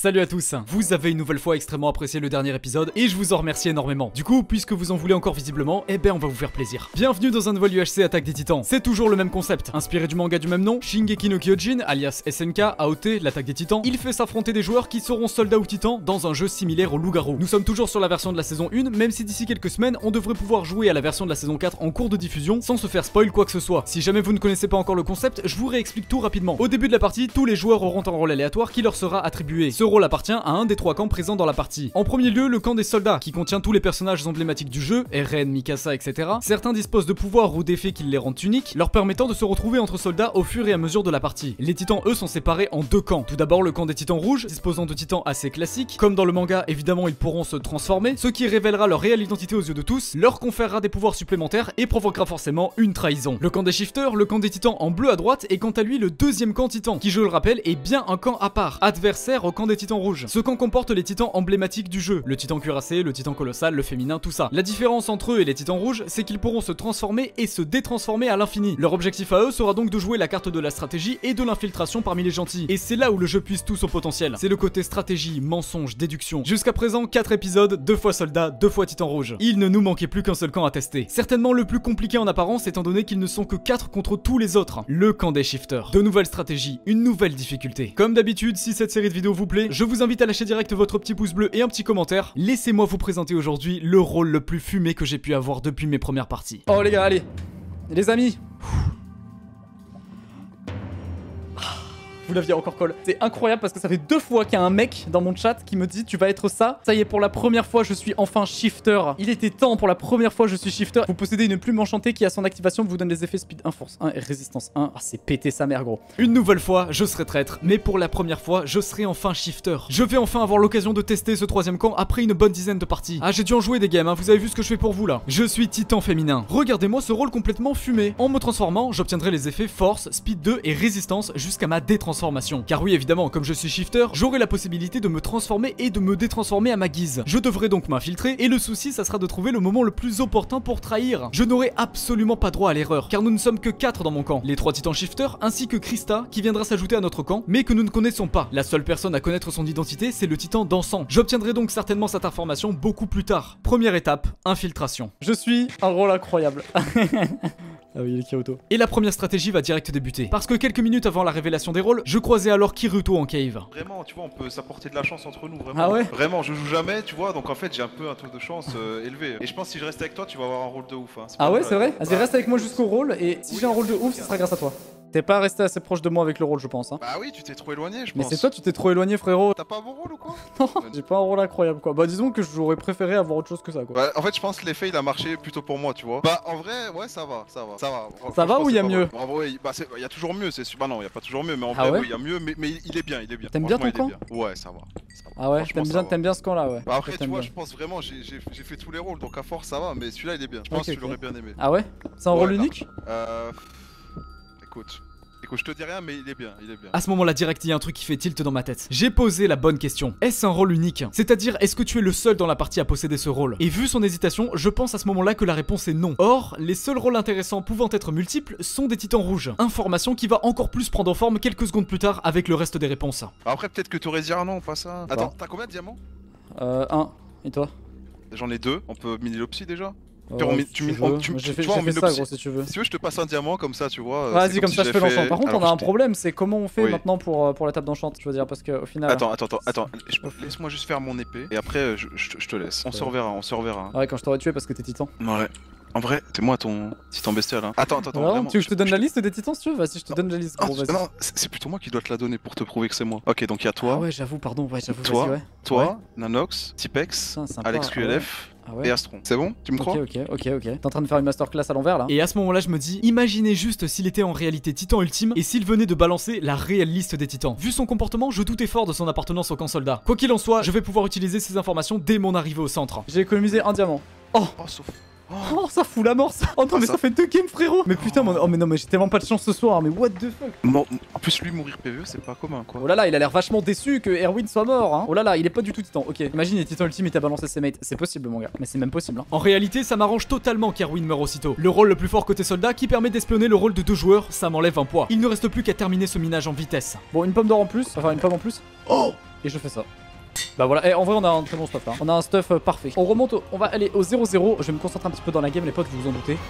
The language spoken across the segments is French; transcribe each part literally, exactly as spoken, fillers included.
Salut à tous, vous avez une nouvelle fois extrêmement apprécié le dernier épisode et je vous en remercie énormément. Du coup, puisque vous en voulez encore visiblement, eh ben on va vous faire plaisir. Bienvenue dans un nouvel U H C Attaque des Titans. C'est toujours le même concept, inspiré du manga du même nom, Shingeki no Kyojin, alias S N K, A O T, l'Attaque des Titans. Il fait s'affronter des joueurs qui seront soldats ou titans dans un jeu similaire au Loup-Garou. Nous sommes toujours sur la version de la saison un, même si d'ici quelques semaines, on devrait pouvoir jouer à la version de la saison quatre en cours de diffusion sans se faire spoil quoi que ce soit. Si jamais vous ne connaissez pas encore le concept, je vous réexplique tout rapidement. Au début de la partie, tous les joueurs auront un rôle aléatoire qui leur sera attribué. Ce rôle appartient à un des trois camps présents dans la partie. En premier lieu, le camp des soldats, qui contient tous les personnages emblématiques du jeu, Eren, Mikasa, et cetera. Certains disposent de pouvoirs ou d'effets qui les rendent uniques, leur permettant de se retrouver entre soldats au fur et à mesure de la partie. Les titans, eux, sont séparés en deux camps. Tout d'abord, le camp des titans rouges, disposant de titans assez classiques. Comme dans le manga, évidemment, ils pourront se transformer, ce qui révélera leur réelle identité aux yeux de tous, leur conférera des pouvoirs supplémentaires et provoquera forcément une trahison. Le camp des shifters, le camp des titans en bleu à droite, est quant à lui le deuxième camp titan, qui, je le rappelle, est bien un camp à part, adversaire au camp des titans rouges. Ce camp comporte les titans emblématiques du jeu, le titan cuirassé, le titan colossal, le féminin, tout ça. La différence entre eux et les titans rouges, c'est qu'ils pourront se transformer et se détransformer à l'infini. Leur objectif à eux sera donc de jouer la carte de la stratégie et de l'infiltration parmi les gentils. Et c'est là où le jeu puise tout son potentiel. C'est le côté stratégie, mensonge, déduction. Jusqu'à présent, quatre épisodes, deux fois soldats, deux fois titans rouges. Il ne nous manquait plus qu'un seul camp à tester. Certainement le plus compliqué en apparence étant donné qu'ils ne sont que quatre contre tous les autres. Le camp des shifters. De nouvelles stratégies, une nouvelle difficulté. Comme d'habitude, si cette série de vidéos vous plaît, je vous invite à lâcher direct votre petit pouce bleu et un petit commentaire. Laissez-moi vous présenter aujourd'hui le rôle le plus fumé que j'ai pu avoir depuis mes premières parties. Oh les gars, allez, les amis. Vous l'aviez encore call. C'est incroyable parce que ça fait deux fois qu'il y a un mec dans mon chat qui me dit tu vas être ça. Ça y est, pour la première fois je suis enfin shifter. Il était temps, pour la première fois je suis shifter. Vous possédez une plume enchantée qui à son activation vous donne les effets speed un, force un et résistance un. Ah, c'est pété sa mère gros. Une nouvelle fois je serai traître, mais pour la première fois je serai enfin shifter. Je vais enfin avoir l'occasion de tester ce troisième camp après une bonne dizaine de parties. Ah, j'ai dû en jouer des games, hein. Vous avez vu ce que je fais pour vous là. Je suis titan féminin. Regardez-moi ce rôle complètement fumé. En me transformant, j'obtiendrai les effets force, speed deux et résistance jusqu'à ma détransformation. Car oui, évidemment, comme je suis shifter, j'aurai la possibilité de me transformer et de me détransformer à ma guise. Je devrais donc m'infiltrer et le souci, ça sera de trouver le moment le plus opportun pour trahir. Je n'aurai absolument pas droit à l'erreur, car nous ne sommes que quatre dans mon camp. Les trois titans shifters ainsi que Krista, qui viendra s'ajouter à notre camp, mais que nous ne connaissons pas. La seule personne à connaître son identité, c'est le titan dansant. J'obtiendrai donc certainement cette information beaucoup plus tard. Première étape, infiltration. Je suis un rôle incroyable. Ah oui, il est Kyoto. Et la première stratégie va direct débuter. Parce que quelques minutes avant la révélation des rôles, je croisais alors Kiruto en cave. Vraiment, tu vois, on peut s'apporter de la chance entre nous, vraiment. Ah ouais? Vraiment, je joue jamais, tu vois, donc en fait j'ai un peu un taux de chance euh, élevé. Et je pense que si je reste avec toi, tu vas avoir un rôle de ouf. Hein. Ah ouais, c'est vrai? Bah, Vas-y, reste avec moi jusqu'au rôle et si oui, j'ai un rôle de ouf, ce sera grâce à toi. T'es pas resté assez proche de moi avec le rôle, je pense. Hein. Bah oui, tu t'es trop éloigné, je Mais pense. c'est toi, tu t'es trop éloigné, frérot. T'as pas un bon rôle ou quoi? Non, j'ai pas un rôle incroyable, quoi. Bah, disons que j'aurais préféré avoir autre chose que ça, quoi. Bah, en fait, je pense que l'effet il a marché plutôt pour moi, tu vois. Bah, en vrai, ouais, ça va, ça va, ça va. Ça va ou il y a pas mieux? mal. En vrai, bah, il y a toujours mieux, c'est sûr. Bah, non, il y a pas toujours mieux, mais en Ah vrai, ouais oui, il y a mieux, mais, mais il est bien, il est bien. T'aimes bien ton Franchement, camp? il est bien. Ouais, ça va. Ça va. Ah ouais, Franchement, t'aimes ça bien, va. t'aimes bien ce camp-là, ouais. Bah, après, tu T'aimes vois, bien. je pense vraiment, j'ai j'ai fait tous les rôles, donc à force, ça va, mais celui-là, il est bien. Je pense Ok, que tu ok. l'aurais bien aimé. Ah ouais? C'est un Ouais, rôle là. unique? Euh. Écoute. Écoute, je te dis rien, mais il est bien, il est bien. À ce moment-là, direct, il y a un truc qui fait tilt dans ma tête. J'ai posé la bonne question. Est-ce un rôle unique? C'est-à-dire, est-ce que tu es le seul dans la partie à posséder ce rôle? Et vu son hésitation, je pense à ce moment-là que la réponse est non. Or, les seuls rôles intéressants pouvant être multiples sont des titans rouges. Information qui va encore plus prendre forme quelques secondes plus tard avec le reste des réponses. Après, peut-être que t'aurais dit ah non, pas ça. Attends, t'as combien de diamants? Euh, un. Et toi? J'en ai deux, on peut miner l'opsie déjà? Euh, on mi- si tu tu mi- on- veux. tu- Moi, J'ai tu fait, vois, j'ai on fait mine ça, l'opsie. gros, si tu veux. Si tu veux, je te passe un diamant comme ça, tu vois. euh, Vas-y, c'est comme si ça je fais j'ai l'enchant. Par contre, Alors, on a un je t'ai- problème, c'est comment on fait Oui. maintenant pour, euh, pour la table d'enchant, je veux dire, parce qu'au final. Attends, attends, attends, attends. je- Laisse-moi juste faire mon épée et après, euh, je, je- je te laisse. On se reverra, on se reverra. Ouais, quand je t'aurais tué parce que t'es titan. Ouais. En vrai, c'est moi ton titan bestial. Hein. Attends, attends, attends. Vraiment, Vraiment, tu veux que je te donne je- la liste des titans si tu veux? Vas-y, je te Non. donne la liste, Ah, gros, vas-y. non, c'est c'est plutôt moi qui dois te la donner pour te prouver que c'est moi. Ok, donc il y a toi, Ah ouais, j'avoue, pardon, ouais, j'avoue, Toi. vas-y, ouais. toi, Ouais. Nanox, Tipex, Putain, sympa, Alex ah Q L F Ah ouais. et Astron. C'est bon? Tu me crois? Ok, ok, ok, ok. T'es en train de faire une masterclass à l'envers là? Et à ce moment-là, je me dis, imaginez juste s'il était en réalité titan ultime et s'il venait de balancer la réelle liste des titans. Vu son comportement, je doutais fort de son appartenance au camp soldat. Quoi qu'il en soit, je vais pouvoir utiliser ces informations dès mon arrivée au centre. J'ai économisé un diamant. Oh! Oh, sauf. Oh, ça fout la mort ça. Oh non, mais ça... ça fait deux games, frérot. Mais putain, mon... oh, mais non, mais j'ai tellement pas de chance ce soir. Mais what the fuck. Bon, en plus, lui mourir P V E, c'est pas commun quoi. Oh là là, il a l'air vachement déçu que Erwin soit mort. Hein. Oh là là, il est pas du tout titan. Ok, imagine, il est titan ultime, il t'a balancé ses mates. C'est possible, mon gars. Mais c'est même possible. Hein. En réalité, ça m'arrange totalement qu'Erwin meure aussitôt. Le rôle le plus fort côté soldat qui permet d'espionner le rôle de deux joueurs, ça m'enlève un poids. Il ne reste plus qu'à terminer ce minage en vitesse. Bon, une pomme d'or en plus. Enfin, une pomme en plus. Oh. Et je fais ça. Bah voilà, et en vrai on a un très bon stuff là. On a un stuff euh, parfait. On remonte, au... on va aller au zéro zéro. Je vais me concentrer un petit peu dans la game les potes, vous vous en doutez.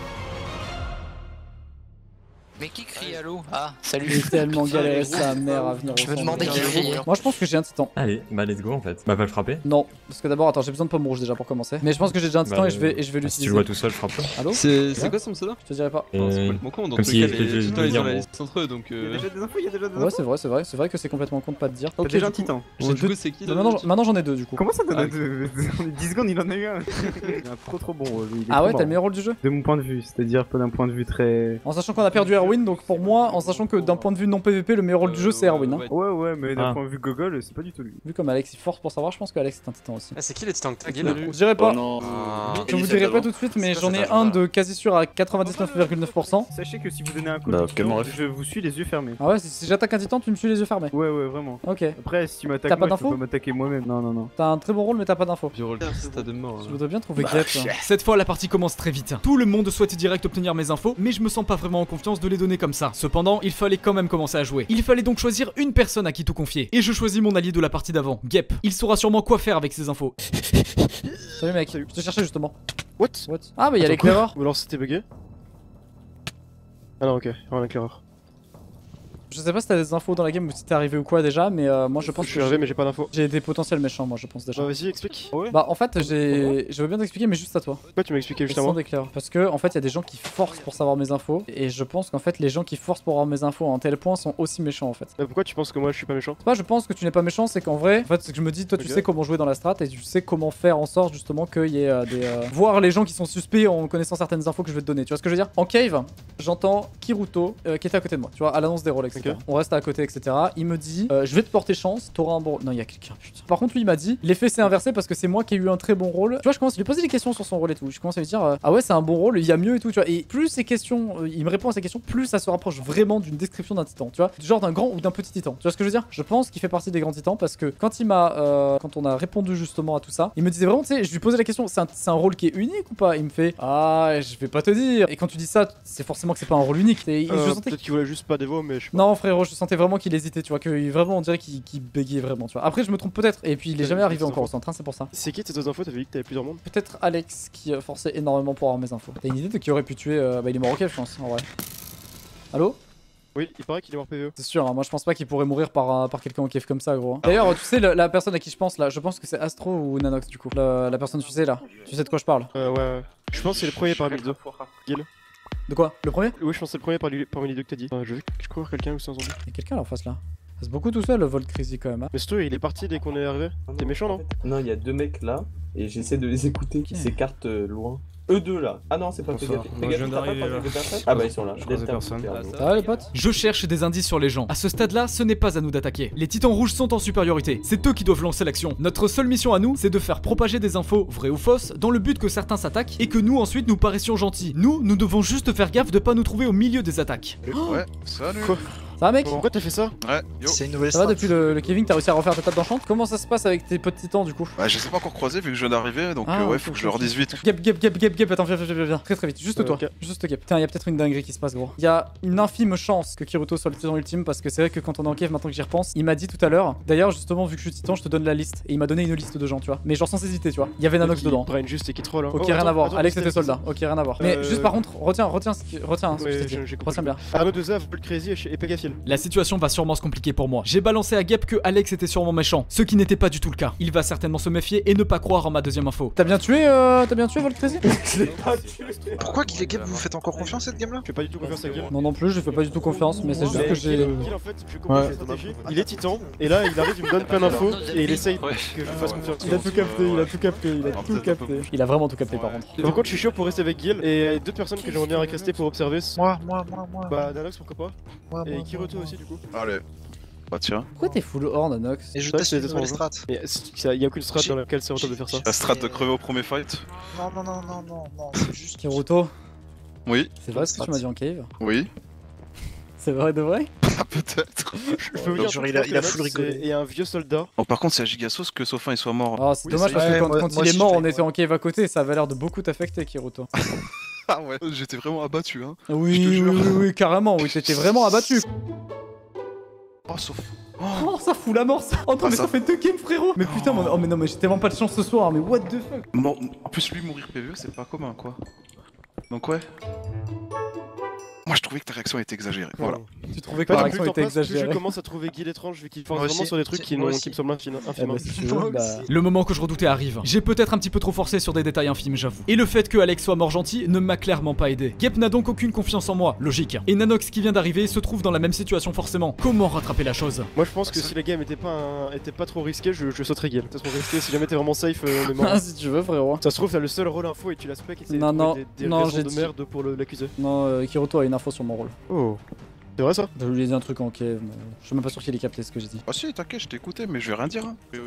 Mais qui crie allô? Ah, salut. J'ai tellement galéré sa mère à venir au Je me centre. demandais qui criait. Moi je pense que j'ai un titan. Allez, bah let's go en fait. Bah va le frapper. Non, parce que d'abord, attends, j'ai besoin de pomme rouge déjà pour commencer. Mais je pense que j'ai déjà un titan Bah, et je vais, et je vais Bah, si l'utiliser. tu joues tout seul, je frappe. Allô? C'est quoi son pseudo? Je te dirais pas. Et... Enfin, c'est complètement con, dans Comme tous si les je cas, te- les je te titans ils dire, ont la bon. liste entre eux donc. Il y a euh, déjà des infos, il y a déjà des Ouais, infos. c'est vrai, c'est vrai, c'est vrai que c'est complètement con de pas te dire. T'as Ok, déjà un du coup, titan. j'ai Du deux- coup, c'est qui le- Maintenant, maintenant j'en ai deux du coup. Comment ça donne Ah, à deux En dix secondes, il en a eu un. Il a un trop trop bon rôle. il est Ah trop ouais, t'as marrant. le meilleur rôle du jeu? De mon point de vue, c'est-à-dire pas d'un point de vue très. En sachant qu'on a perdu Erwin, donc pour moi, en sachant que d'un point de vue non P V P, le meilleur rôle du jeu c'est Erwin. Hein. ouais. Ouais, ouais, mais d'un Ah. point de vue gogol, c'est pas du tout lui. Vu comme Alex il force pour savoir, je pense que Alex est un titan aussi. Ah, c'est qui le titan que t'as, Guil? Je dirais pas. Ah. Je vous dirai pas tout de suite, mais j'en ai un de quasi sûr à quatre-vingt-dix-neuf virgule neuf pour cent. Sachez que si vous donnez un coup Bah, de quel piton, ref. je vous suis les yeux fermés. Ah ouais, si, si j'attaque un titan, tu me suis les yeux fermés. Ouais, ouais, vraiment. Ok. Après, si tu T'as m'attaques, pas moi, je d'infos peux pas m'attaquer moi-même. Non, non, non. T'as un très bon rôle, mais t'as pas d'infos. Puis roll stade de mort. Je là. voudrais bien trouver Gep. Cette fois, la partie commence très vite. Tout le monde souhaite direct obtenir mes infos, mais je me sens pas vraiment en confiance de les donner comme ça. Cependant, il fallait quand même commencer à jouer. Il fallait donc choisir une personne à qui tout confier. Et je choisis mon allié de la partie d'avant, Gep. Il saura sûrement quoi faire avec ces infos. Salut mec, je te cherchais justement. What? What? Ah bah y'a Attends, l'éclaireur. Ou alors c'était bugué? Ah non, ok, rien éclaireur. Je sais pas si t'as des infos dans la game ou si t'es arrivé ou quoi déjà, mais euh, moi je pense Je que suis arrivé, mais j'ai pas d'infos. j'ai des potentiels méchants, moi je pense déjà. Bah vas-y, explique. Ouais. Bah en fait j'ai, je veux bien t'expliquer mais juste à toi. Pourquoi tu m'as expliqué juste Sans avant? d'éclair. Parce que en fait il y a des gens qui forcent pour savoir mes infos et je pense qu'en fait les gens qui forcent pour avoir mes infos à un tel point sont aussi méchants en fait. Bah pourquoi tu penses que moi je suis pas méchant? C'est pas je pense que tu n'es pas méchant, c'est qu'en vrai en fait c'est que je me dis toi tu Ok. sais comment jouer dans la strat et tu sais comment faire en sorte justement qu'il y ait euh, des euh, voir les gens qui sont suspects en connaissant certaines infos que je vais te donner. Tu vois ce que je veux dire? En cave, j'entends Kiruto euh, qui était à côté de moi, tu vois, à l'annonce des rôles, et cetera. Ok. On reste à côté, et cetera. Il me dit euh, je vais te porter chance, t'auras un bon. Non, il y a quelqu'un, putain. Par contre, lui il m'a dit l'effet s'est inversé parce que c'est moi qui ai eu un très bon rôle. Tu vois, je commence à lui poser des questions sur son rôle et tout. Je commence à lui dire euh, ah ouais, c'est un bon rôle, il y a mieux et tout, tu vois. Et plus ces questions, euh, il me répond à ces questions, plus ça se rapproche vraiment d'une description d'un titan, tu vois, du genre d'un grand ou d'un petit titan. Tu vois ce que je veux dire? Je pense qu'il fait partie des grands titans parce que quand il m'a, euh, quand on a répondu justement à tout ça, il me disait vraiment, tu sais, je lui posais la question, c'est un, c'est un rôle qui est unique ou pas? Il me fait ah, je vais pas te dire. Et quand tu dis ça, c'est forcément que c'est pas un rôle unique. Et Euh, je sentais Peut-être qu'il voulait juste pas dévo, mais je sais pas. non frérot, je sentais vraiment qu'il hésitait, tu vois, que vraiment on dirait qu'il qu'il bégayait vraiment, tu vois. Après je me trompe peut-être, et puis il est Ouais, jamais arrivé c'est encore au ça. centre, hein, c'est pour ça. C'est qui tes deux infos? T'avais dit que t'avais plusieurs mondes? Peut-être Alex qui euh, forçait énormément pour avoir mes infos. T'as une idée de qui aurait pu tuer euh, bah il est mort au cave je pense, en vrai. Allô? Oui, il paraît qu'il est mort P V E. C'est sûr, hein, moi je pense pas qu'il pourrait mourir par, euh, par quelqu'un au cave comme ça gros. D'ailleurs tu sais le- la personne à qui je pense là, je pense que c'est Astro ou Nanox du coup. Le- la personne tu sais là, tu sais de quoi je parle? Euh, ouais, ouais. Je pense que c'est le premier parmi les deux. Guil. De quoi? Le premier? Oui, je pense que c'est le premier parmi parmi les deux que t'as dit. Euh, je vais je cours quelqu'un ou c'est un zombie. Y'a quelqu'un là en face là. C'est beaucoup tout seul le Volt Crazy quand même. Hein. Mais surtout, il est parti dès qu'on est arrivé. T'es méchant, non? Non, il y a deux mecs là, et j'essaie de les écouter qui Ok. s'écartent euh, loin. Eux deux là. Ah non, c'est pas Bonsoir. Pégati. Moi, je Pégati, viens t'as pas d'arriver, croisé là. des personnes? Ah bah ils sont là. Je croise Delta, personne. super, Ah, donc. Ça va les potes? Je cherche des indices sur les gens. À ce stade-là, ce n'est pas à nous d'attaquer. Les titans rouges sont en supériorité. C'est eux qui doivent lancer l'action. Notre seule mission à nous, c'est de faire propager des infos, vraies ou fausses, dans le but que certains s'attaquent et que nous ensuite nous paraissions gentils. Nous, nous devons juste faire gaffe de pas nous trouver au milieu des attaques. Ouais, salut. Quoi? Ça va mec? Pourquoi t'as fait ça? Ouais, yo. C'est une nouvelle Ça va strat. depuis le, le Kevin, t'as réussi à refaire ta table d'enchant? Comment ça se passe avec tes potes titans du coup? Bah, je les ai pas encore croisés vu que je viens d'arriver, donc Ah, euh, ouais, ok, faut que ok, je leur ok. dise vite. Gap, gap, gap, gap, gap, attends, viens, viens, viens, viens, très très vite, juste Euh, toi, ok. juste gap. Putain, y'a peut-être une dinguerie qui se passe gros. Y'a une infime chance que Kiruto soit le titan ultime parce que c'est vrai que quand on est en cave, maintenant que j'y repense, il m'a dit tout à l'heure, d'ailleurs justement vu que je suis titan, je te donne la liste. Et il m'a donné une liste de gens, tu vois. Mais genre sans hésiter, tu vois. Il y avait Nanox Qui dedans. Brain juste et qui troll. Hein. Ok, Oh, rien attends, à voir. attends, Alex c'était- était soldat. Ok, rien à voir. Mais Euh, juste par contre, retiens, retiens ce qui- retiens hein, ce que Ouais, je t'ai j'ai- dit. j'ai compris. Retiens bien. Arnaud deux A, Volt Crazy et Pegafil. La situation va sûrement se compliquer pour moi. J'ai balancé à Gep que Alex était sûrement méchant, ce qui n'était pas du tout le cas. Il va certainement se méfier et ne pas croire en ma deuxième info. T'as bien tué, euh, t'as bien tué Volt Crazy? Pourquoi qu'il est game, vous faites encore confiance cette game là? Je fais pas du tout confiance à Guil. Non non plus, je fais pas du tout confiance, mais c'est juste que j'ai. Guil en fait, je comprends sa stratégie. Il est titan, et là il arrive, il me donne plein d'infos, et il essaye que je lui fasse confiance. Il a tout capté, il a tout capté, il a Alors, tout peut-être un peu capté. Il a vraiment tout capté par contre. Par contre, je suis chaud pour rester avec Guil, et d'autres personnes que j'aimerais bien rester pour observer. Moi, moi, moi, moi. Bah, Nanox, pourquoi pas? moi, Et moi, Kiruto moi, aussi, du coup. Allez. Bah tiens. Pourquoi t'es full horn, Anox? Et je Ouais, teste c'est une nouvelle étrange. strat. Mais il y a aucune strat dans laquelle c'est rentable de faire ça. La strat de crever au premier fight. Non, non, non, non, non, non, c'est juste. Kiruto, Oui, c'est vrai ce que tu m'as dit en cave? oui. C'est vrai de vrai? Ah, peut-être. Je peux vous dire, Genre, je il a- pense il a que full Nox, rigolé. c'est- Et un vieux soldat. Oh, par contre, c'est à Gigasauce que Sophin il soit mort. Oh, c'est Oui, dommage c'est parce vrai. que quand, Ouais, quand moi il est aussi, mort, je on fais- était en cave à côté, ça avait l'air de beaucoup t'affecter, Kiruto. Ah ouais, j'étais vraiment abattu, hein. Oui, Je te oui, jure. oui, oui, carrément, oui, t'étais vraiment abattu. Oh, Sophin. Oh, ça fout la mort, ça. Oh, non, Ah, mais ça- ça fait deux games, frérot. Mais putain, mon- oh, mais non, mais j'ai tellement pas de chance ce soir, mais what the fuck. Mort- En plus, lui mourir P V E, c'est pas commun, quoi. Donc, ouais. Moi, je trouvais que ta réaction était exagérée. Voilà. Tu trouvais que Pas la plus le réaction temps était passe, plus je exagérée. commence à trouver Guil étrange vu qu'il force Moi vraiment aussi. sur des trucs qui, Moi n'ont- aussi. qui me semblent infin- Eh infiniment. bah, si tu veux, bah... Le moment que je redoutais arrive. J'ai peut-être un petit peu trop forcé sur des détails infimes, j'avoue. Et le fait que Alex soit mort gentil ne m'a clairement pas aidé. Gep n'a donc aucune confiance en moi, logique. Et Nanox qui vient d'arriver se trouve dans la même situation forcément. Comment rattraper la chose? Moi je pense que si la game était pas, un- était pas trop risquée, je, je sauterais Guil. C'est trop risqué, si jamais t'es vraiment safe, euh, on est mort. Ah, si tu veux, frérot. Ça se trouve, t'as le seul rôle info et tu la spec et c'est Non, non, des, des non, raisons j'ai de dit- merde pour le- l'accuser. Non, euh, Kiruto a une info sur mon rôle. Oh. C'est vrai ça? Je lui ai dit un truc en cave, mais je suis même pas sûr qu'il ait capté ce que j'ai dit. Ah, si, t'inquiète, je t'ai écouté, mais je vais rien dire. Hein. Euh,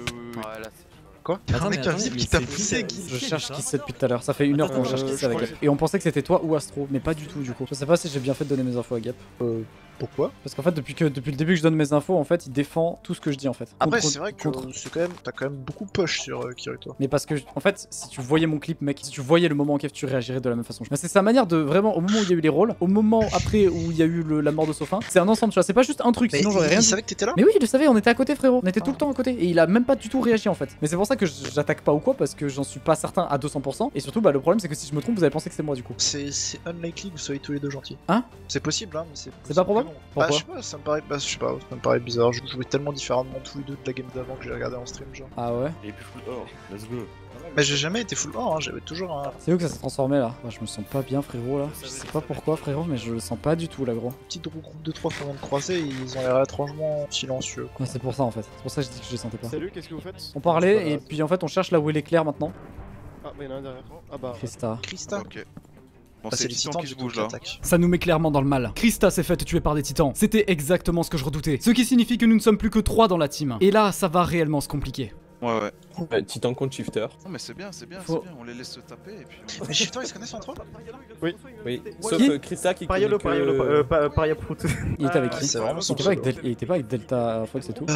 Quoi? Attends, Un mec mais attends, invisible mais qui t'a c'est poussé, qui, Guy. Je cherche qui c'est depuis tout à l'heure. Ça fait une heure qu'on Attends, cherche euh, qui je c'est avec crois Gap. Et on pensait que c'était toi ou Astro, mais pas du tout du coup. Je sais pas si j'ai bien fait de donner mes infos à Gap. Euh, Pourquoi? Parce qu'en fait, depuis que depuis le début que je donne mes infos, en fait, il défend tout ce que je dis en fait. Après, Contre- c'est vrai que contre- c'est quand même, t'as quand même beaucoup push sur euh, Kiruto. Mais parce que, en fait, si tu voyais mon clip, mec, si tu voyais le moment en cave, tu réagirais de la même façon. Mais c'est sa manière de vraiment, au moment où il y a eu les rôles, au moment après où il y a eu le- la mort de Sophin, c'est un ensemble, tu vois. C'est pas juste un truc, Mais sinon j'aurais il, rien il dit. savait que t'étais là? Mais oui, il le savait, on était à côté, frérot. On était tout Ah. le temps à côté. Et il a même pas du tout réagi en fait. Mais c'est pour ça que j'attaque pas ou quoi, parce que j'en suis pas certain à deux cents pour cent. Et surtout, bah, le problème, c'est que si je me trompe, vous allez penser que c'est moi du coup. C'est c'est unlikely que vous soyez tous les deux gentils. Hein? C'est possible, hein, mais c'est. C'est pas probable? Bah, Pourquoi? je sais pas, ça me paraît, bah, je sais pas, ça me paraît bizarre. Je jouais tellement différemment tous les deux de la game d'avant que j'ai regardé en stream, genre. Ah ouais? Il est plus full or, let's go. Mais j'ai jamais été full or, hein, j'avais toujours un C'est où que ça s'est transformé là? Ouais, je me sens pas bien, frérot là. Je sais pas pourquoi, frérot, mais je le sens pas du tout là, gros. petit groupe de trois qu'on vient de croiser, ils ont l'air étrangement silencieux. Ouais, c'est pour ça en fait. C'est pour ça que je dis que je les sentais pas. Salut, qu'est-ce que vous faites? On parlait et puis en fait, on cherche là où est l'éclair maintenant. Ah, bah y'en a un derrière. Ah bah. Krista. Krista, Ok. Bon, bah, c'est c'est les les titans titans qui du se coup bougent qui là. attaquent. Ça nous met clairement dans le mal. Krista s'est faite tuer par des titans. C'était exactement ce que je redoutais. Ce qui signifie que nous ne sommes plus que trois dans la team. Et là, ça va réellement se compliquer. Ouais, ouais. Euh, Titan contre Shifter. Non, mais c'est bien, c'est bien, Faut- c'est bien. On les laisse se taper et puis. Mais Shifter, ils se connaissent entre eux? Oui. Sauf Qui euh, Krista qui Pariolo, connaît que- Pariolo, euh, pa- Paria Prout. Il était avec Ah, qui? c'est vraiment Il son était pas avec, pseudo. Del- il était pas avec Delta Fox et tout.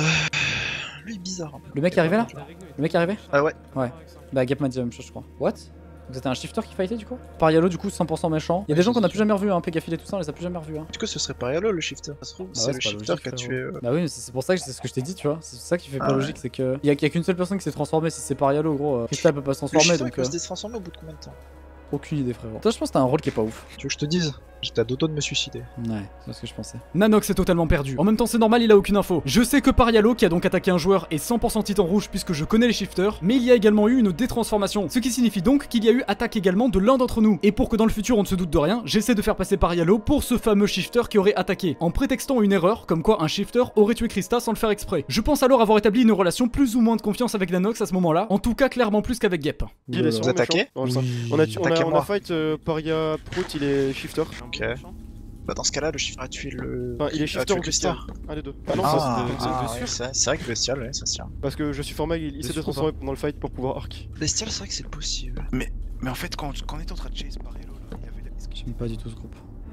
Lui, bizarre. Le mec est arrivé là? Le mec est arrivé? Ah ouais. Ouais. Bah Gap m'a dit la même chose, je crois. What? Vous êtes un shifter qui fightait du coup? Parialo du coup cent pour cent méchant. Il y a des gens qu'on a plus jamais revus, hein, Pégafil et tout ça, on les a plus jamais revus. Hein. Du coup, ce serait Pariolo le shifter. Ça se trouve, Bah c'est ouais, le c'est pas shifter logique, qui a frérot. tué. euh, Bah oui, mais c'est c'est pour ça que c'est ce que je t'ai dit, tu vois. C'est ça qui fait pas Ah ouais. logique, c'est que. Il y a, y a qu'une seule personne qui s'est transformée, si c'est Parialo, gros. Euh, Krista peut pas se Le transformer shifter, il donc. peut euh, se détransformer au bout de combien de temps? Aucune idée, frérot. Toi, je pense que t'as un rôle qui est pas ouf. Tu veux que je te dise? J'étais à deux doigts de me suicider. Ouais, c'est ce que je pensais. Nanox est totalement perdu. En même temps, c'est normal, il a aucune info. Je sais que Parialo, qui a donc attaqué un joueur, est cent pour cent titan rouge puisque je connais les shifters, mais il y a également eu une détransformation. Ce qui signifie donc qu'il y a eu attaque également de l'un d'entre nous. Et pour que dans le futur on ne se doute de rien, j'essaie de faire passer Parialo pour ce fameux shifter qui aurait attaqué, en prétextant une erreur, comme quoi un shifter aurait tué Krista sans le faire exprès. Je pense alors avoir établi une relation plus ou moins de confiance avec Nanox à ce moment-là, en tout cas clairement plus qu'avec Gep. Il est sûrement attaquez méchant. Ouais, ça. On a, tu- on a, on a Attaquez-moi. fight euh, Paria Prout, il est shifter. Ok. Bah, dans ce cas-là, le shifter a tué le. Enfin, il est a shifter tué ou Krista. bestial. Un des deux. Ah non, Ah, ça c'est de- ah, c'est de ouais, sûr. c'est c'est vrai que bestial, ouais, ça se tient. Parce que je suis formé, il, il s'est sûr transformé pendant le fight pour pouvoir arc. Bestial, c'est vrai que c'est possible. Mais en fait, quand, quand on était en train de chase Pariolo là, il y avait la. J'aime pas du tout ce groupe.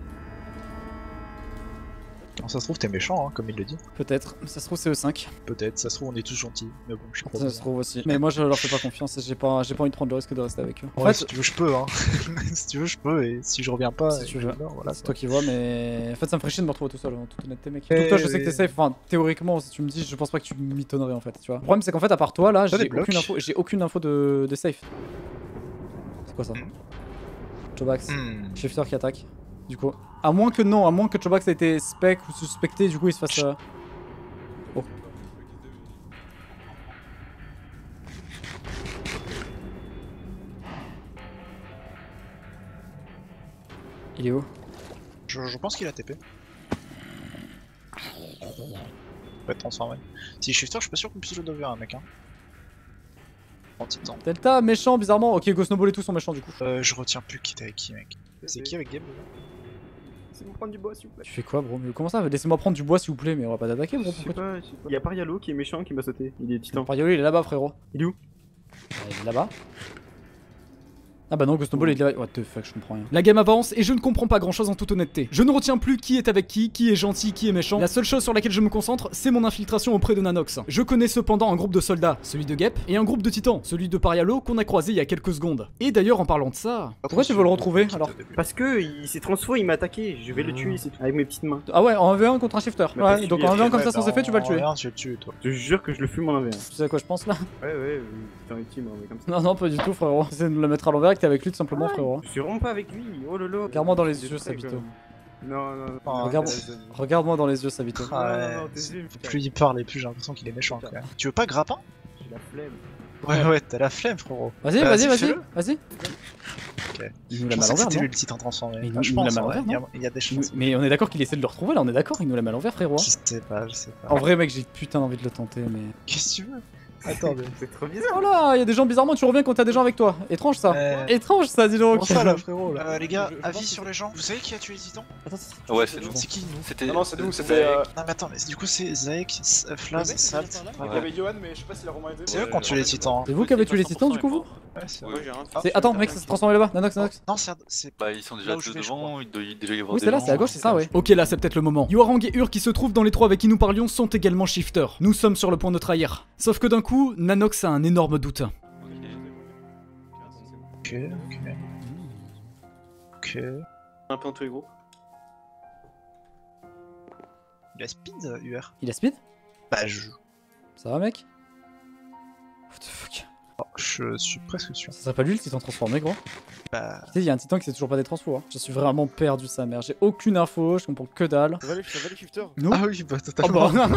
Non, ça se trouve, t'es méchant, hein, comme il le dit. Peut-être. Ça se trouve, c'est E cinq. Peut-être, ça se trouve, on est tous gentils. Mais bon, je sais pas. Ça se trouve aussi. Mais moi, je leur fais pas confiance et j'ai pas, j'ai pas envie de prendre le risque de rester avec eux. En Ouais, fait, si tu veux, je peux, hein. Si tu veux, je peux, et si je reviens pas, Si et tu je veux. meurs, voilà. c'est toi qui vois, mais en fait, ça me ferait chier de me retrouver tout seul en toute honnêteté, mec. Eh Donc, toi, je sais que oui. t'es safe. Enfin, théoriquement, si tu me dis, je pense pas que tu m'étonnerais en fait, tu vois. Le problème, c'est qu'en fait, à part toi, là, T'as j'ai des blocs. aucune info, j'ai aucune info de, de safe. C'est quoi ça? Hmm. Chobax. Hmm. Shifter qui attaque. Du coup. À moins que non, à moins que Chobax ait été spec ou suspecté, du coup, il se fasse. euh, Oh. Il est où? Je, je pense qu'il a T P. Va être transformé. Si shifter, je suis pas sûr qu'on puisse le devenir un mec, hein. En titan. Delta, méchant, bizarrement. Ok, Go Snowball et tout sont méchants du coup. Euh, je retiens plus qui était avec qui, mec. C'est qui avec Game? Laissez-moi prendre du bois, s'il vous plaît. Tu fais quoi, bro? Mais comment ça? Laissez-moi prendre du bois, s'il vous plaît, mais on va pas t'attaquer, bro. Je sais Pourquoi pas, je sais pas. Il y a Parialo qui est méchant qui m'a sauté. Il est tu... titan. Pariolo, il est là-bas, frérot. Il est où? Il est là-bas. Ah bah non, Ghost Snowball il est là. What the fuck, je comprends rien. La game avance et je ne comprends pas grand chose en toute honnêteté. Je ne retiens plus qui est avec qui, qui est gentil, qui est méchant. La seule chose sur laquelle je me concentre, c'est mon infiltration auprès de Nanox. Je connais cependant un groupe de soldats, celui de Gep, et un groupe de titans, celui de Parialo qu'on a croisé il y a quelques secondes. Et d'ailleurs, en parlant de ça... Pourquoi tu veux le retrouver alors? Parce que il s'est transformé, il m'a attaqué. Je vais le tuer, c'est tout. Avec mes petites mains. Ah ouais, en un v un contre un shifter. Mais pas Ouais, donc suivi, en un v un ok, comme Ouais, ça sans bah, effet, tu vas le en tuer. rien, tu le tues, toi. Je te jure que je le fume en un v un. Tu sais à quoi je pense là? Ouais, ouais, putain, ultime, mais comme ça. Non, non, pas du tout, frérot. C'est de le mettre à l'envers et que t'es avec lui tout simplement, frérot. Je suis vraiment pas avec lui. Oh lolo. Regarde-moi dans les C'est yeux, très Sabito. comme- Non, non, non. Ah, Regarde- ouais. Regarde-moi dans les yeux, Sabito. Non, Ah, non, non, ouais, désolé, putain. Plus il parle et plus j'ai l'impression qu'il est méchant quand même. Tu veux pas grappin? J'ai la flemme. Ouais, ouais, t'as la flemme, frérot. Vas-y, Bah, vas-y, vas-y, vas-y, fais-le. vas-y. Ok. Il nous Je l'a mal pensais que envers, c'était non? lui le titan transformé. Mais il Ah, nous- je il nous pense, l'a mal ouais, envers, il y a- non il y a des Il nous- chances. Mais on est d'accord qu'il essaie de le retrouver là, on est d'accord, il nous l'a mal envers, frérot. Je sais pas, je sais pas. En vrai, mec, j'ai putain envie de le tenter, mais. Qu'est-ce que tu veux? Attendez. C'est trop bizarre. Oh là, il y a des gens bizarrement, tu reviens quand t'as des gens avec toi. Étrange ça. Euh, Étrange ça, dis donc. Comment ça là, frérot là Euh, les gars, Je- je avis pense sur les gens. Vous savez qui a tué les titans? Ouais, c'est nous. C'est qui nous? C'était. Non, non, c'est nous, c'était. Zaek. euh, Non mais attends, mais du coup c'est Zaek, S- euh, Flaz, Salt. Il y avait Johan, mais je sais pas s'il a vraiment été. C'est eux qui ont tué les titans. C'est vous qui avez tué les titans du coup, vous? Ouais, c'est Ouais, vrai. j'ai rien. C'est- Attends, mec, ça s'est transformé là-bas. Nanox, Nanox. Non, c'est c'est Bah, ils sont déjà Là où je deux vais, je devant, il doit y déjà y avoir Oui, des c'est là, gens, c'est à gauche, c'est ça, ouais. Ok, là c'est peut-être le moment. Yoarang et Ur qui se trouvent dans les trois avec qui nous parlions sont également shifters. Nous sommes sur le point de trahir. Sauf que d'un coup, Nanox a un énorme doute. Ok, ok. Ok. Un peu en tous les groupes. Il a speed, U R. Il a speed? Bah je... Ça va, mec? What the fuck? oh, je suis presque sûr. Ça serait pas lui le titan transformé, gros? Bah... Tu sais, il y a un titan qui sait toujours pas des transfos. Hein. Je suis vraiment perdu, sa mère. J'ai aucune info, je comprends que dalle. Ça va les, ça va les shifters? Nous? Ah oui, bah Oh totalement. bah.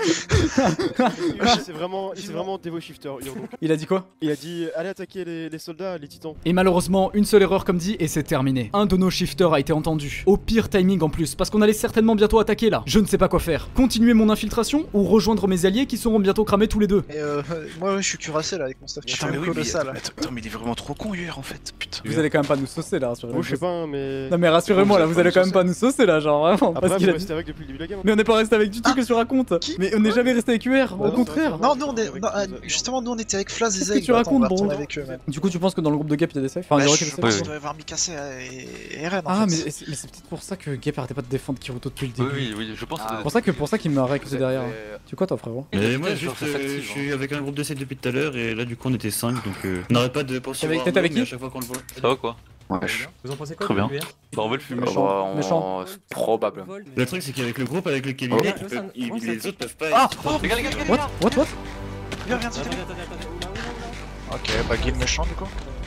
C'est vraiment, c'est vraiment Devo Shifter. Ur, donc. Il a dit quoi? Il a dit allez attaquer les, les soldats, les titans. Et malheureusement, une seule erreur comme dit et c'est terminé. Un de nos shifters a été entendu. Au pire timing en plus, parce qu'on allait certainement bientôt attaquer là. Je ne sais pas quoi faire. Continuer mon infiltration ou rejoindre mes alliés qui seront bientôt cramés tous les deux. Et euh, moi ouais, je suis cuirassé là avec mon stuff qui Putain, fait mais oui, mais, colossal. attends, attends, mais il est vraiment trop con, U R en fait. Putain. Vous allez quand même pas nous saucer là, rassurez-moi. Moi je sais pas, hein, mais. Non mais rassurez-moi là, vous allez quand même pas nous saucer là, genre vraiment. Après, Parce qu'il vous a dit... restez avec depuis le début de la game. Mais on n'est pas resté avec du tout, que tu racontes. Qui Mais on n'est jamais resté avec U R, Bah au non, contraire. ça va. Non, nous on est... non, euh, justement, nous on était avec Flaz et Qu'est-ce que Zaek. tu bah, attends, on va racontes, retourner bro avec eux même. Du coup, tu penses que dans le groupe de Gap il y a des safe? Enfin, il y Bah, aurait je quelques pense safe. qu'il doit y avoir Mikasa et et Eren en Ah, mais fait. c'est mais c'est peut-être pour ça que Gap arrêtait pas de défendre Kiruto depuis le Oui, début. oui, oui, je pense que C'est c'est pour ça que pour ça qu'il m'a réacusé derrière. Euh, Tu quoi toi, frérot? Mais moi, Putain, juste, ça euh, fatigue, je hein. suis avec un groupe de sept depuis tout à l'heure et là, du coup, on était cinq donc euh, on n'arrête pas de poursuivre. T'es avec- t'es avec Arnaud, mais qui à chaque fois qu'on le voit. Ça va quoi? Wesh. Vous en pensez quoi? Très bien. du U R? Bah, on va le fumer. Méchant. Bah, on- Méchant. Probable. Le truc, c'est qu'avec le groupe avec lequel il Oh. est, Ouais, ils ça- peuvent- ils- ouais, ça- les autres peuvent pas Ah, être. oh, les gars, les gars, les gars, les What? gars. What? What? Viens, viens, viens. Ok, bah guild méchant du coup.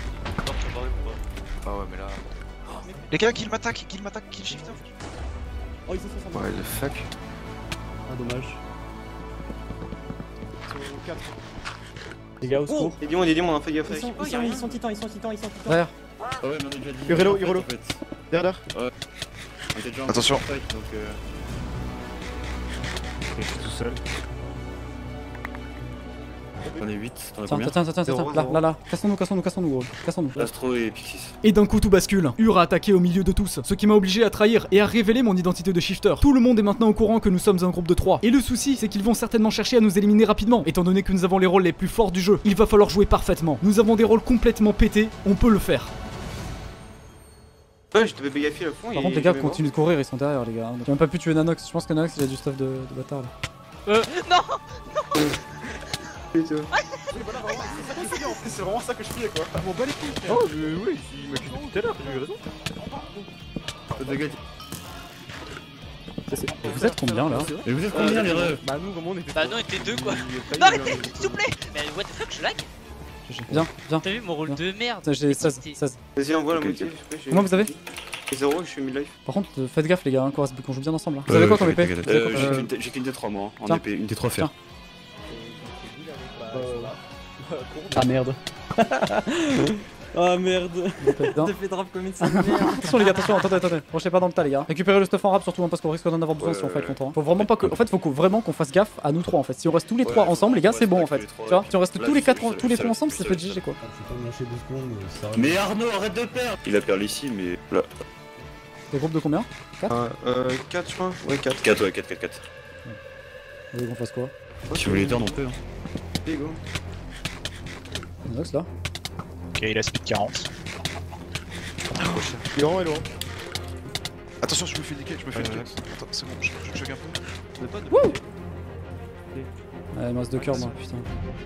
Ah ouais, mais là. Les gars, kill m'attaque, kill m'attaque, kill shifter. Oh, ils sont ensemble. Ouais, le fuck. Ah, dommage. Ils sont quatre. Les gars, au secours. Et dis-moi, dis-moi, on a fait gaffe Ils avec. sont, ils sont, ils sont titans, ils sont titans, ils sont titans. Derrière. Ah ouais, mais on est déjà dit. Urelo, En fait, Urelo. en fait. Derrière. On était déjà en Attention. fight, donc. euh, Je suis tout seul. On est huit. T'en as Tiens, combien tiens, tiens, tiens, Zéro, tiens, là, zéro. là, là. Cassons-nous, cassons-nous, cassons-nous, gros. Cassons-nous. Astro et Pixis. Et d'un coup tout bascule. Ur a attaqué au milieu de tous, ce qui m'a obligé à trahir et à révéler mon identité de shifter. Tout le monde est maintenant au courant que nous sommes un groupe de trois. Et le souci, c'est qu'ils vont certainement chercher à nous éliminer rapidement, étant donné que nous avons les rôles les plus forts du jeu. Il va falloir jouer parfaitement. Nous avons des rôles complètement pétés, on peut le faire. Ouais, je devais bégaffer à fond. Par contre, les gars continuent de courir, ils sont derrière, les gars. J'ai même pas pu tuer Nanox. Je pense que Nanox il a du stuff de, de bâtard là. C'est vraiment ça que je fais quoi. Bon, bah les couilles. Oh, je... oui, il m'a tué tout à l'heure, j'ai eu raison. De gars. Et vous êtes combien là? Et vous êtes combien les rêves? Bah, nous, comment on était. Bah non, on était deux quoi. Il y a failli Non y arrêtez, avoir- s'il vous plaît. Mais what the fuck, je lag. Viens, viens. T'as vu mon rôle de merde? Tiens, j'ai seize, seize. Vas-y, envoie la Ok, moitié. ok. s'il te plaît, j'ai- Combien vous avez? J'ai zéro, je suis mid-life. Par contre, euh, faites gaffe les gars, hein, qu'on reste- qu'on joue bien ensemble là. Vous avez quoi comme épée? Vous avez Euh, quoi j'ai comme- qu'une- J'ai qu'une D trois moi, en Tiens. épée, une D trois fer. Ah merde. Ah merde. Non. T'as fait drop comme une sale merde. Attention les gars, attention, attendez, attendez. Branchez pas dans le tas les gars. Récupérez le stuff en rap surtout hein, parce qu'on risque d'en avoir besoin Ouais, si on ouais, fight ouais. longtemps. hein. Faut vraiment pas que. En fait, faut que- vraiment qu'on fasse gaffe à nous trois en fait. Si on reste tous les Ouais, trois faut- ensemble, les gars, faut c'est bon en rester fait. tous les trois, Tu vois, ouais. si on reste Là, tous les je quatre, suis tous les seul, trois ensemble, je ça suis fait seul. G G quoi. Mais Arnaud, arrête de perdre. Il a perdu ici, mais là. Des groupes de combien? quatre? Euh, euh, quatre je crois. Ouais, quatre. quatre, ouais, quatre, quatre, quatre. Vous voulez qu'on fasse quoi? Si vous voulez les turns, on peut. Hein. Allez, go. Nox là. Ok, il a speed quarante. Il est loin, il est loin. Attention, je me fais niquer, je me fais Ouais, niquer. ouais. Attends, c'est bon, je, je chug un peu. Ouais, il me reste deux cœurs moi, putain.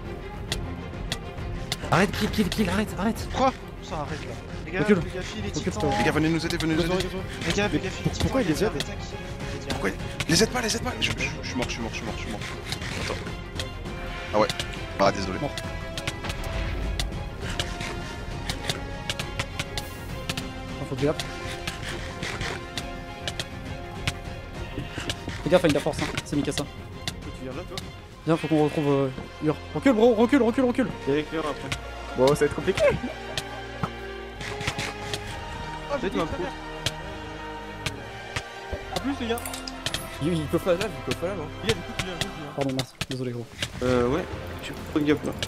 Arrête, kill, kill, kill, arrête, arrête. Quoi? Ça arrête là. Les gars, Recule. les gars, filles, les Recule, titans. toi. Les gars, venez nous aider, venez nous aider. Les gars, les gars, filles, les titans. pourquoi il les aide? Pourquoi Les aide pas, les aide pas. Je, je, je suis mort, je suis mort, je suis mort, je suis mort. Attends. Ah ouais. Ah, désolé. Mort. Ah, faut que j'y aille. Fais gaffe avec la force, hein. C'est Mikasa. Tu viens là, toi? Viens, faut qu'on retrouve euh, Ur. Recule, bro, recule, recule, recule. Il y a l'éclair après. Bon, ça va être compliqué. Faites-moi un coup. En plus, les gars. Il, il coffre la lave, il coffre la lave. Hein. Il y a du coup, tu viens, tu viens. Pardon, mince. Désolé, gros. Euh, ouais. Tu peux gap là.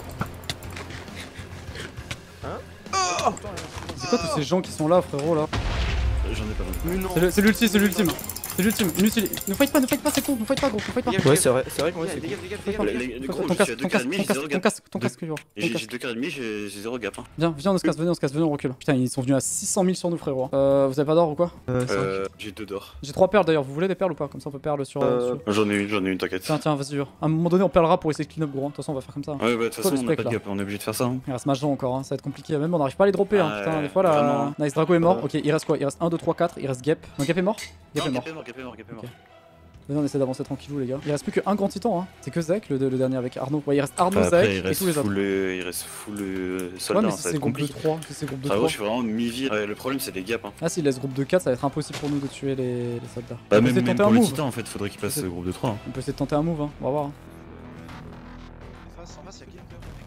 C'est quoi tous ces gens qui sont là, frérot, là? J'en ai pas besoin. Mais non. C'est le- c'est l'ultime, c'est l'ultime. C'est l'ultime. Inutile. Ne fight pas, ne fight pas, c'est con. Ne fight pas, gros. Ne fight pas. Dégage, Ouais, dégage. c'est vrai, c'est vrai que moi, c'est Dégage, cool. dégage, Fais dégage, pas. dégage. Les- les Ton gros, ton je casque, suis à ton deux casque, kills et demi, ton j'ai casque, zéro ton gap. casque, ton casque, Ur. Et Ton J'ai casque. j'ai deux kills et demi, j'ai j'ai zéro gap. Hein. Viens, viens, on se casse, venez, on se casse, venez, on recule. Putain, ils sont venus à six cent mille sur nous, frérot. Euh, vous avez pas d'or ou quoi? Euh, c'est vrai. Euh, j'ai deux d'or. J'ai trois perles d'ailleurs, vous voulez des perles ou pas? Comme ça on peut perles sur. Euh, sur- J'en ai une, j'en ai une, t'inquiète. Tiens, tiens, vas-y, Ur. À un moment donné, on perlera pour essayer de clean up, gros. De toute façon, on va faire comme ça. Ouais, bah de toute Faut façon, le on a spec, pas de là. gap, on est obligé de faire ça. Hein. Il reste mage encore, hein. Ça va être compliqué. Même on n'arrive pas à les dropper, hein. Ouais, Putain, des fois là. vraiment. Nice, Drago est mort. Ok, il reste quoi? Il reste un, deux, trois, quatre. Il reste Gap. Non, Gap est mort? Gap est Non, mort. Gap est mort, Gap est mort, Gap est mort. Ok. Vas-y, on essaie d'avancer tranquillou, les gars. Il reste plus qu'un grand titan, hein. C'est que Zek, le, le dernier avec Arnaud. Ouais, il reste Arnaud, Enfin, après, Zek il et reste tous les autres. full, euh, il reste full euh, Ouais, soldat, mais hein, si ça va c'est être groupe de compliqué. trois, si c'est groupe de Frérot, trois. je suis vraiment mi-vie. Ouais, le problème, c'est les gaps. Hein. Ah, s'il laisse groupe de quatre, ça va être impossible pour nous de tuer les, les soldats. Bah, on peut même, essayer de même tenter un pour le move. titan, en fait, faudrait qu'il passe C'est- euh, groupe de trois. Hein. On peut essayer de tenter un move, hein. On va voir. hein. En face, en face, il y a qui?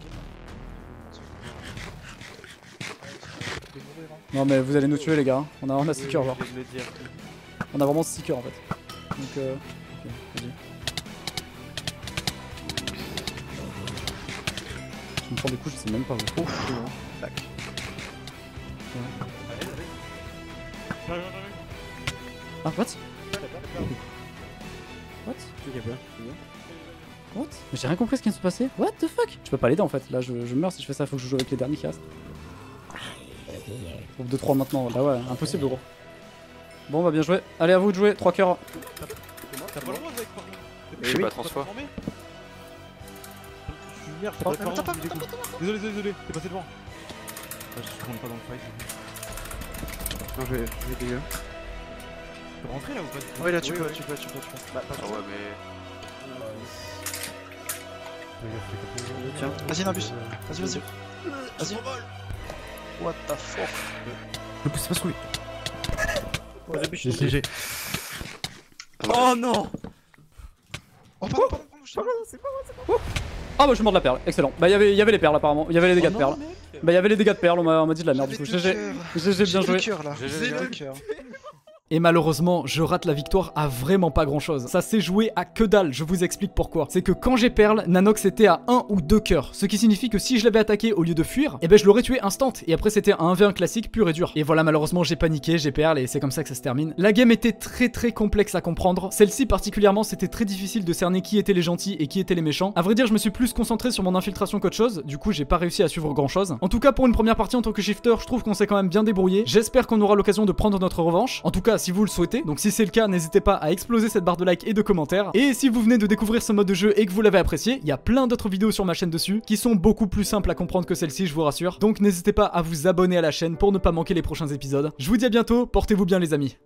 Non, mais vous allez nous tuer, les gars. On a, on a six cœurs, genre. Je vais te le dire. On a vraiment six cœurs en fait. Donc euh. Ok, vas-y. Je me prends des coups, je sais même pas où. Ouf, Tac. Ah, what? What? Ok, bah, What? Mais j'ai rien compris ce qui vient de se passer. What the fuck? Je peux pas l'aider en fait. Là, je, je meurs si je fais ça. Faut que je joue avec les derniers qui restent. Groupe de trois maintenant. Bah ouais, impossible, gros. Bon, bah bien joué. Allez, à vous de jouer. trois cœurs. T'as pas le droit avec par contre. Je suis pas transfert. Merde, Oh, t'as pas le droit, je me dégoûte. Désolé, désolé, désolé, t'es passé devant. Ah, je rentre pas dans le fight. Non, je vais, je vais dégage. Tu peux rentrer là ou pas? Ouais, là, tu Oui, peux, oui. tu peux, tu peux, tu peux. Bah, pas Ah ouais, mais. Tiens. Vas-y, Nabus. Vas-y, vas-y. Vas-y. What the fuck? Le pousse pas sous lui. J'ai G G. Oh non! Oh, pardon, pardon, pardon, je sais pas. Ah, bah je suis mort de la perle. Excellent. Bah, il y avait- il y avait les perles apparemment. Il y avait les dégâts de Oh perles. non, mec. Bah, il y avait les dégâts de perles. On m'a on m'a dit de la merde du coup. J'avais G G. deux cœurs. G G, bien J'ai joué. deux cœurs là. G G, J'ai les deux gars. cœurs. Et malheureusement, je rate la victoire à vraiment pas grand chose. Ça s'est joué à que dalle, je vous explique pourquoi. C'est que quand j'ai perle, Nanox était à un ou deux cœurs. Ce qui signifie que si je l'avais attaqué au lieu de fuir, eh ben je l'aurais tué instant. Et après c'était un un v un classique pur et dur. Et voilà, malheureusement j'ai paniqué, j'ai perle et c'est comme ça que ça se termine. La game était très très complexe à comprendre. Celle-ci particulièrement, c'était très difficile de cerner qui étaient les gentils et qui étaient les méchants. À vrai dire, je me suis plus concentré sur mon infiltration qu'autre chose. Du coup, j'ai pas réussi à suivre grand chose. En tout cas, pour une première partie en tant que shifter, je trouve qu'on s'est quand même bien débrouillé. J'espère qu'on aura l'occasion de prendre notre revanche. En tout cas, si vous le souhaitez. Donc si c'est le cas, n'hésitez pas à exploser cette barre de like et de commentaires. Et si vous venez de découvrir ce mode de jeu et que vous l'avez apprécié, il y a plein d'autres vidéos sur ma chaîne dessus qui sont beaucoup plus simples à comprendre que celle-ci, je vous rassure. Donc n'hésitez pas à vous abonner à la chaîne pour ne pas manquer les prochains épisodes. Je vous dis à bientôt, portez-vous bien les amis.